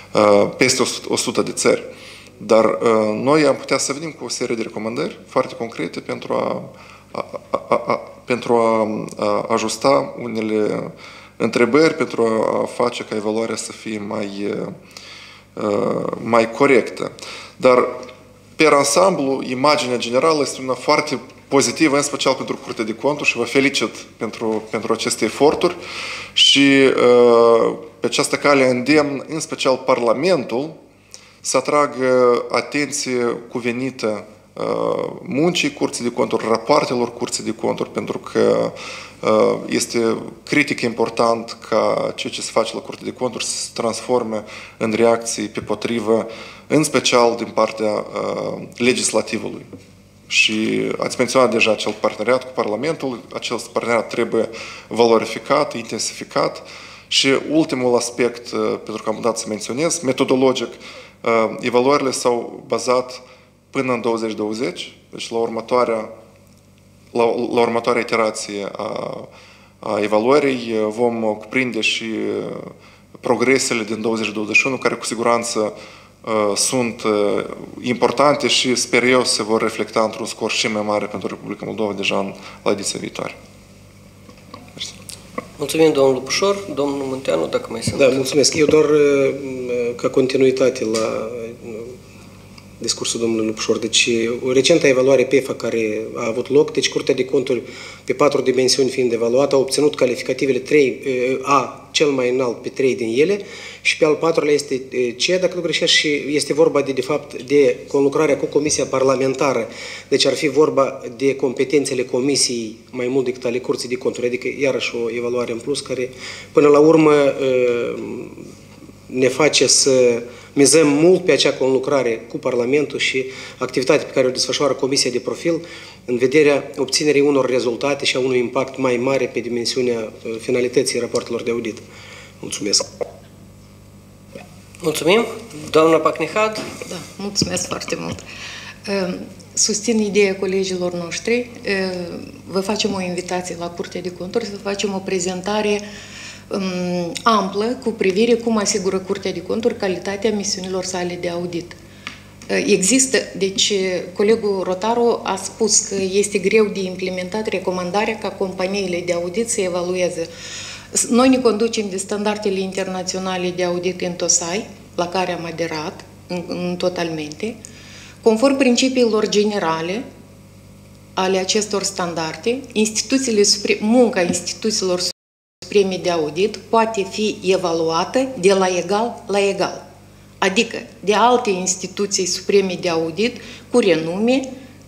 peste o sută de țări. Dar noi am putea să venim cu o serie de recomandări foarte concrete pentru a, a, a, a, pentru a, a ajusta unele întrebări, pentru a face ca evaluarea să fie mai, mai corectă. Dar, pe ansamblu, imaginea generală este una foarte pozitivă, în special pentru Curtea de Conturi și vă felicit pentru, pentru aceste eforturi și pe această cale îndemn, în special Parlamentul, să atragă atenție cuvenită muncii Curții de Conturi, rapoartelor Curții de Conturi, pentru că este critic important ca ceea ce se face la Curtea de Conturi să se transforme în reacții pe potrivă, în special din partea legislativului. Și ați menționat deja acel parteneriat cu Parlamentul, acel parteneriat trebuie valorificat, intensificat și ultimul aspect, pentru că am dat să menționez, metodologic, evaluările s-au bazat până în douăzeci douăzeci, deci la următoarea, la, la următoarea iterație a, a evaluării vom cuprinde și progresele din douăzeci douăzeci și unu, care cu siguranță sunt importante și sper eu se vor reflecta într-un scor și mai mare pentru Republica Moldova deja în, la ediția viitoare. Mersi. Mulțumim, domnul Lupușor. Domnul Munteanu, dacă mai sunt. Da, mulțumesc. Eu doar ca continuitate la discursul domnului Lupușor. Deci, o recentă evaluare P E F A care a avut loc, deci Curtea de Conturi, pe patru dimensiuni fiind evaluată, a obținut calificativele trei A, cel mai înalt pe trei din ele, și pe al patrulea este C, dacă nu greșesc, și este vorba de, de fapt, de conlucrarea cu Comisia Parlamentară. Deci ar fi vorba de competențele Comisiei mai mult decât ale Curții de Conturi, adică iarăși o evaluare în plus care, până la urmă, ne face să mizăm mult pe acea conlucrare cu Parlamentul și activitatea pe care o desfășoară Comisia de Profil în vederea obținerii unor rezultate și a unui impact mai mare pe dimensiunea finalității rapoartelor de audit. Mulțumesc! Mulțumim! Doamna Pacnihad? Da, mulțumesc foarte mult! Susțin ideea colegilor noștri. Vă facem o invitație la Curtea de Conturi să facem o prezentare amplă cu privire cum asigură Curtea de Conturi calitatea misiunilor sale de audit. Există, deci colegul Rotaru a spus că este greu de implementat recomandarea ca companiile de audit să evalueze. Noi ne conducem de standardele internaționale de audit în TOSAI, la care am aderat în, în totalmente. Conform principiilor generale ale acestor standarde, instituțiile, munca instituțiilor supreme de audit poate fi evaluată de la egal la egal, adică de alte instituții supreme de audit cu renume,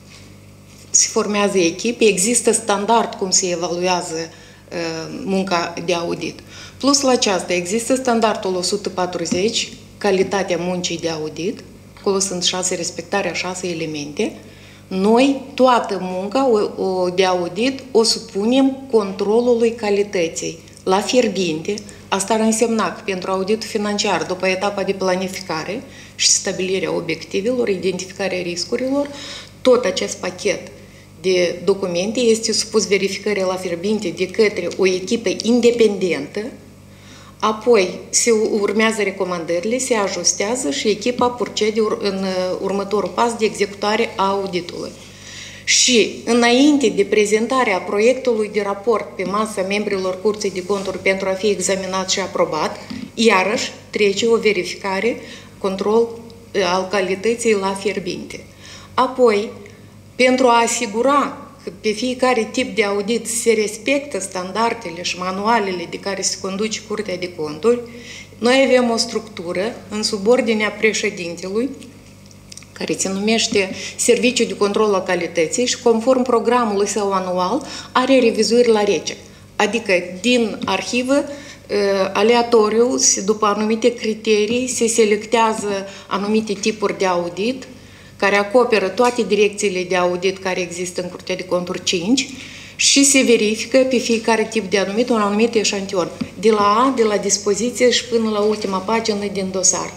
se formează echipe, există standard cum se evaluează uh, munca de audit. Plus la aceasta există standardul o sută patruzeci, calitatea muncii de audit, acolo sunt șase, respectarea șase elemente. Noi, toată munca de audit o supunem controlului calității la fierbinte. Asta ar însemna că pentru auditul financiar, după etapa de planificare și stabilirea obiectivelor, identificarea riscurilor, tot acest pachet de documente este supus verificării la fierbinte de către o echipă independentă, apoi se urmează recomandările, se ajustează și echipa procede în următorul pas de executare a auditului. Și înainte de prezentarea proiectului de raport pe masa membrilor Curții de Conturi pentru a fi examinat și aprobat, iarăși trece o verificare, control al calității la fierbinte. Apoi, pentru a asigura că pe fiecare tip de audit se respectă standardele și manualele de care se conduce Curtea de Conturi, noi avem o structură în subordinea președintelui, care se numește Serviciul de Control al Calității și conform programului său anual are revizuiri la rece. Adică din arhivă, aleatoriu, după anumite criterii, se selectează anumite tipuri de audit care acoperă toate direcțiile de audit care există în Curtea de Conturi cinci și se verifică pe fiecare tip de anumit un anumit eșantion, de la A, de la dispoziție și până la ultima pagină din dosar.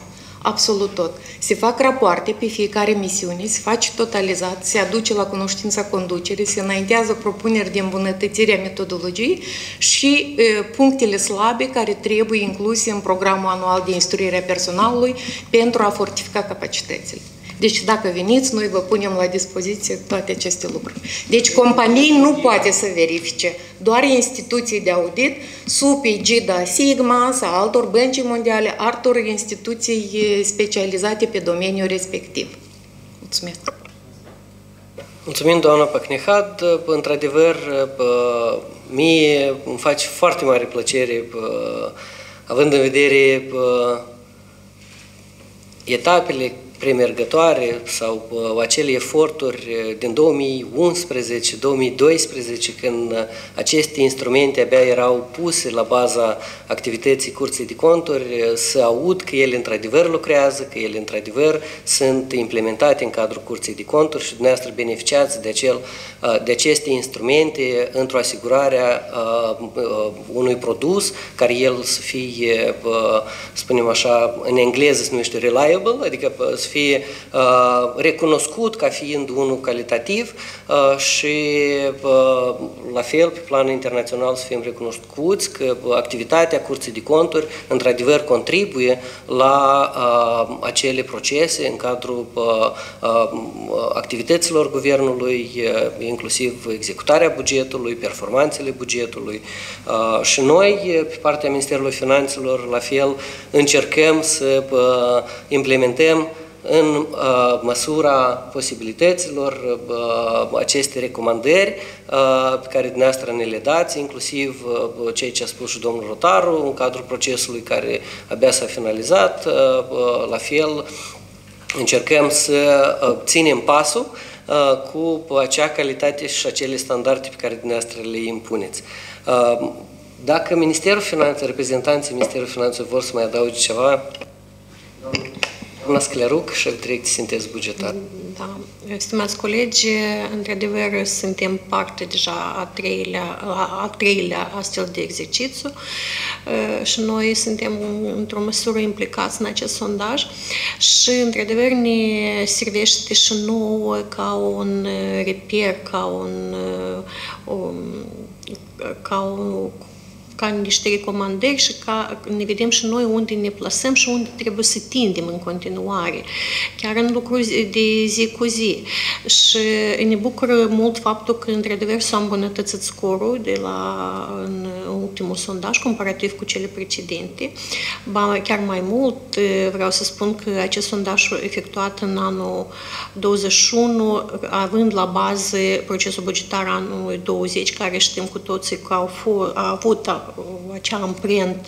absolut tot. Se fac rapoarte pe fiecare misiune, se face totalizat, se aduce la cunoștința conducerii, se înaintează propuneri de îmbunătățire a metodologiei și e, punctele slabe care trebuie incluse în programul anual de instruire a personalului pentru a fortifica capacitățile. Deci dacă veniți, noi vă punem la dispoziție toate aceste lucruri. Deci companii nu poate să verifice, doar instituții de audit sub egida Sigma sau altor bănci mondiale, altor instituții specializate pe domeniul respectiv. Mulțumesc! Mulțumim, doamna Pacnehad. Într-adevăr, mie îmi face foarte mare plăcere, având în vedere etapele premergătoare sau uh, acele eforturi din două mii unsprezece două mii doisprezece, când uh, aceste instrumente abia erau puse la baza activității Curții de Conturi, uh, să aud că ele într-adevăr lucrează, că ele într-adevăr sunt implementate în cadrul Curții de Conturi și dumneavoastră beneficiați de, acel, uh, de aceste instrumente într-o asigurare uh, uh, unui produs care el să fie, uh, spunem așa, în engleză se numește reliable, adică uh, să fie uh, recunoscut ca fiind unul calitativ uh, și uh, la fel pe plan internațional să fim recunoscuți că activitatea Curții de Conturi într-adevăr contribuie la uh, acele procese în cadrul uh, uh, activităților guvernului, uh, inclusiv executarea bugetului, performanțele bugetului uh, și noi pe partea Ministerului Finanțelor la fel încercăm să uh, implementăm în uh, măsura posibilităților uh, aceste recomandări uh, pe care dumneavoastră ne le dați, inclusiv uh, ceea ce a spus și domnul Rotaru în cadrul procesului care abia s-a finalizat. Uh, uh, la fel, încercăm să uh, ținem pasul uh, cu acea calitate și acele standarde pe care dumneavoastră le impuneți. Uh, dacă Ministerul Finanțelor, reprezentanții Ministerului Finanțelor vor să mai adauge ceva, doamna Sclearuc, șef direcție sinteză bugetară. Da, stimați colegi, într-adevăr suntem parte deja a treilea, a, a treilea astfel de exercițiu și noi suntem într-o măsură implicați în acest sondaj și într-adevăr ne servește și nouă ca un reper, ca un, un ca un ca niște recomandări și ca ne vedem și noi unde ne plasăm și unde trebuie să tindem în continuare, chiar în lucruri de zi cu zi. Și ne bucură mult faptul că, într-adevăr, s-a îmbunătățit scorul de la în ultimul sondaj, comparativ cu cele precedente. Ba, chiar mai mult, vreau să spun că acest sondaj efectuat în anul douăzeci și unu, având la bază procesul bugetar anului douăzeci, care știm cu toții că au fost, a avut acea amprentă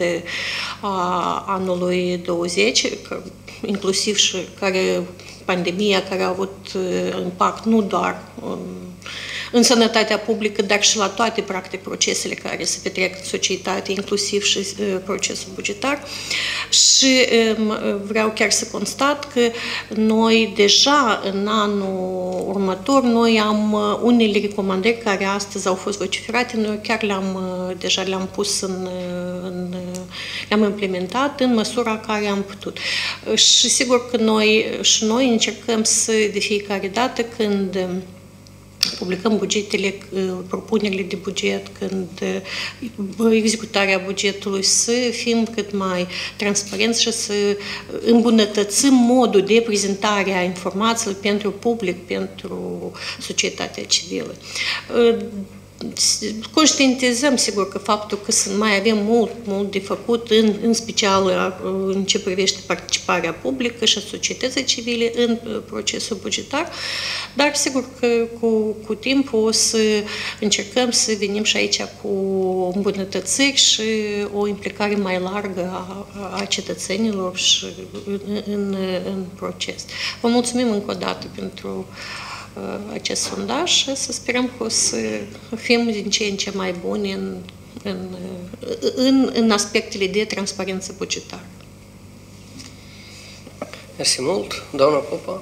a anului douăzeci, inclusiv și care pandemia care a avut impact nu doar în, în sănătatea publică, dar și la toate, practic, procesele care se petrec în societate, inclusiv și procesul bugetar. Și vreau chiar să constat că noi deja în anul următor, noi am unele recomandări care astăzi au fost vociferate, noi chiar le-am deja le-am pus în, în le-am implementat în măsura care am putut. Și sigur că noi și noi încercăm să, de fiecare dată când publicăm bugetele, propunerile de buget, când executarea bugetului, să fim cât mai transparenți și să îmbunătățim modul de prezentare a informațiilor pentru public, pentru societatea civilă. Conștientizăm, sigur, că faptul că mai avem mult, mult de făcut, în, în special în ce privește participarea publică și a societății civile în procesul bugetar, dar sigur că cu, cu timpul o să încercăm să venim și aici cu îmbunătățiri și o implicare mai largă a, a cetățenilor și în, în, în proces. Vă mulțumim încă o dată pentru acest sondaj și să sperăm că o să fim din ce în ce mai buni în, în, în, în aspectele de transparență bugetară. Mersi mult. Doamna Popa.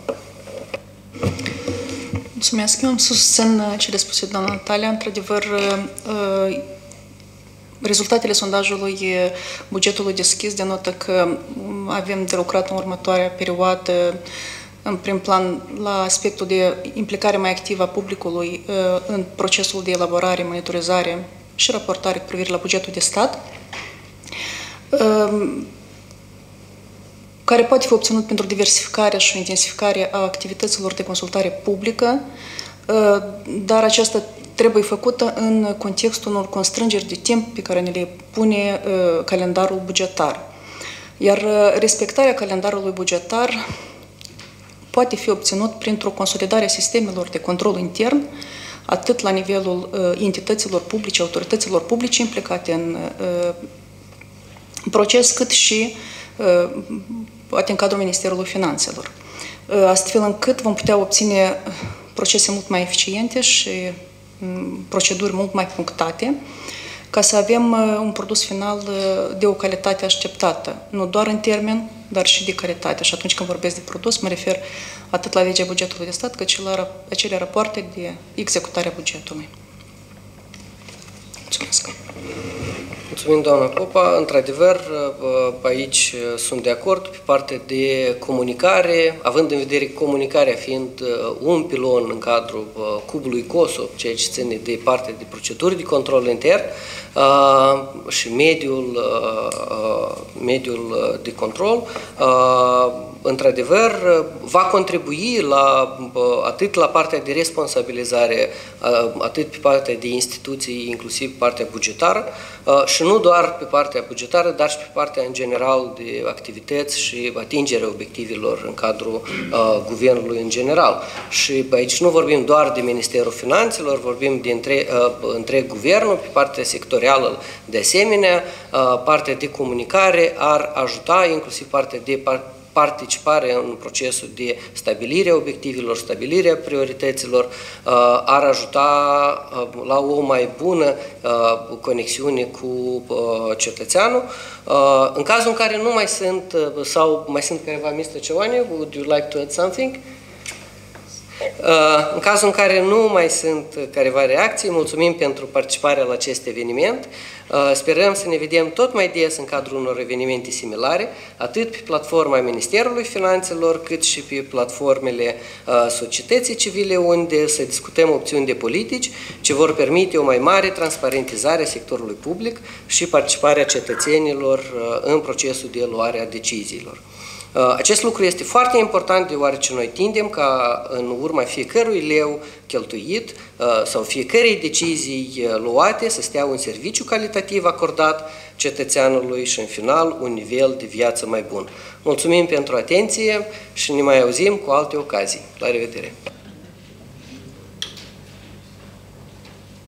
Mulțumesc. Eu am susțin cele spuse doamna Natalia. Într-adevăr, rezultatele sondajului bugetului deschis denotă că avem de lucrat în următoarea perioadă, în prim plan, la aspectul de implicare mai activă a publicului în procesul de elaborare, monitorizare și raportare cu privire la bugetul de stat, care poate fi obținut pentru diversificarea și intensificarea a activităților de consultare publică, dar aceasta trebuie făcută în contextul unor constrângeri de timp pe care ne le pune calendarul bugetar. Iar respectarea calendarului bugetar poate fi obținut printr-o consolidare a sistemelor de control intern, atât la nivelul entităților publice, autorităților publice implicate în proces, cât și poate în cadrul Ministerului Finanțelor, astfel încât vom putea obține procese mult mai eficiente și proceduri mult mai punctate, ca să avem un produs final de o calitate așteptată, nu doar în termen, dar și de calitate. Și atunci când vorbesc de produs, mă refer atât la legea bugetului de stat, cât și la acele rapoarte de executare a bugetului. Mulțumesc! Mulțumim, doamna Popa. Într-adevăr, aici sunt de acord pe partea de comunicare, având în vedere comunicarea fiind un pilon în cadrul cubului COSOP, ceea ce ține de partea de proceduri de control intern și mediul, mediul de control, într-adevăr, va contribui la, atât la partea de responsabilizare, atât pe partea de instituții, inclusiv partea bugetară, și nu doar pe partea bugetară, dar și pe partea în general de activități și atingerea obiectivelor în cadrul uh, guvernului în general. Și aici nu vorbim doar de Ministerul Finanțelor, vorbim de între, uh, întreg guvernul, pe partea sectorială de asemenea, uh, partea de comunicare ar ajuta, inclusiv partea de par participare în procesul de stabilire a obiectivelor, stabilirea priorităților, ar ajuta la o mai bună conexiune cu cetățeanul. În cazul în care nu mai sunt, sau mai sunt careva, mister Ciovani, would you like to add something? În cazul în care nu mai sunt careva reacții, mulțumim pentru participarea la acest eveniment. Sperăm să ne vedem tot mai des în cadrul unor evenimente similare, atât pe platforma Ministerului Finanțelor, cât și pe platformele societății civile, unde să discutăm opțiuni de politici ce vor permite o mai mare transparentizare a sectorului public și participarea cetățenilor în procesul de luare a deciziilor. Acest lucru este foarte important, deoarece noi tindem ca în urma fiecărui leu cheltuit sau fiecărei decizii luate să stea un serviciu calitativ acordat cetățeanului și în final un nivel de viață mai bun. Mulțumim pentru atenție și ne mai auzim cu alte ocazii. La revedere!